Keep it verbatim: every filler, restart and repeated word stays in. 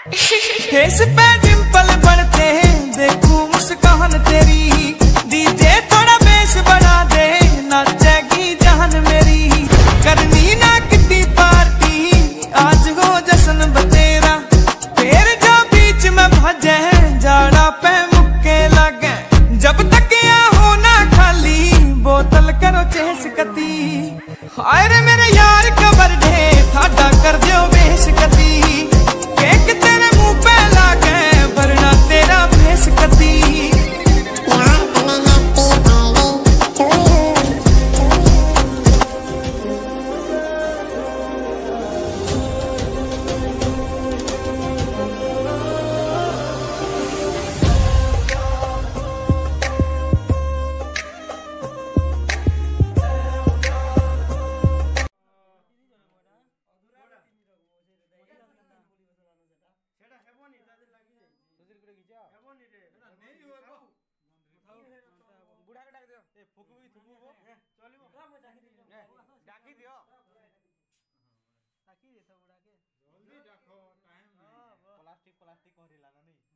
Face पे डिंपल बढ़ते हैं, देखूं मुस्कान तेरी। डीजे थोड़ा बेस बढ़ा दे, नाचेगी जान मेरी। करनी ना किट्टी पार्टी, आज हो जश्न बतेरा। फिर जो बीच में भजे, जाड़ा पे मुक्के लगे। जब तक यहाँ हो ना खाली, बोतल करो चेस कती। हाय रे मेरे यार कबर ढे, थाडा कर दियो बेस कती। केक तेरे मुंह पे लागे, वरना तेरा फेस कती। डाकी दियो डाकी दे सब उड़ा के जल्दी डाको टाइम नहीं प्लास्टिक प्लास्टिक कहरिला ना नहीं